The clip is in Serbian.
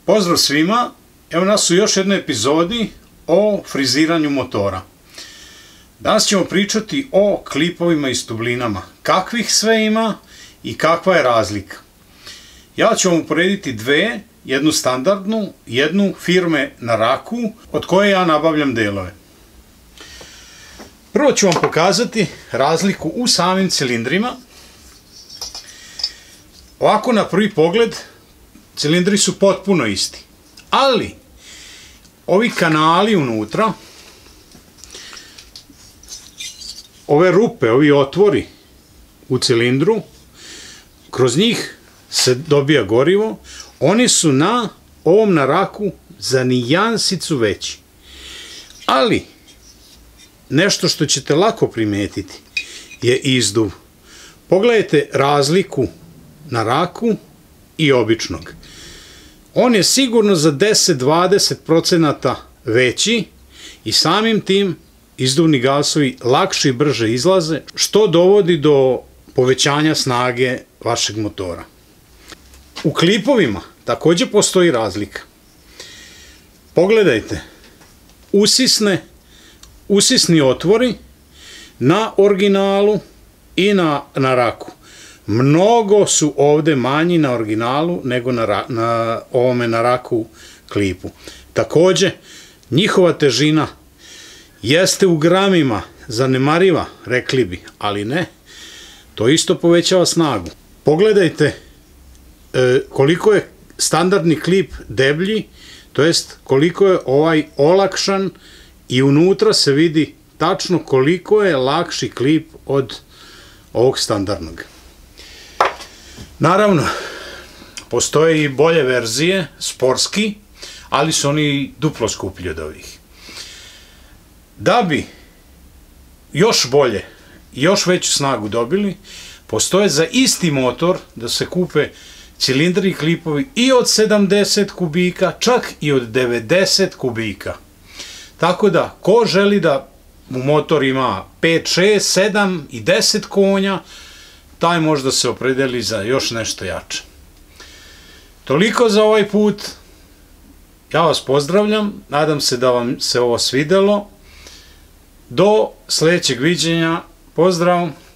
Pozdrav svima, evo nas u još jednoj epizodi o friziranju motora. Danas ćemo pričati o klipovima i stublinama, kakvih sve ima i kakva je razlika. Ja ću vam uporediti dve, jednu standardnu, jednu firme na raku, od koje ja nabavljam delove. Prvo ću vam pokazati razliku u samim cilindrima. Ovako na prvi pogled cilindri su potpuno isti, ali ovi kanali unutra, ove rupe, ovi otvori u cilindru, kroz njih se dobija gorivo, oni su na ovom na raku za nijansicu veći. Ali nešto što ćete lako primetiti je izduv. Pogledajte razliku na raku i običnog. On je sigurno za 10-20% veći i samim tim izduvni gasovi lakše i brže izlaze, što dovodi do povećanja snage vašeg motora. U klipovima također postoji razlika. Pogledajte, usisni otvori na originalu i na raku. Mnogo su ovde manji na originalu nego na ovome na raku klipu. Također, njihova težina jeste u gramima zanemariva, rekli bi, ali ne. To isto povećava snagu. Pogledajte koliko je standardni klip deblji, to jest koliko je ovaj olakšan i unutra se vidi tačno koliko je lakši klip od ovog standardnog. Naravno, postoje i bolje verzije, sportski, ali su oni duplo skuplji od ovih. Da bi još bolje i još veću snagu dobili, postoje za isti motor da se kupe cilindri i klipovi i od 70 kubika, čak i od 90 kubika. Tako da, ko želi da mu motor ima 5, 6, 7 i 10 konja, taj možda se opredeli za još nešto jače. Toliko za ovaj put. Ja vas pozdravljam, nadam se da vam se ovo svidelo. Do sljedećeg viđenja, pozdrav!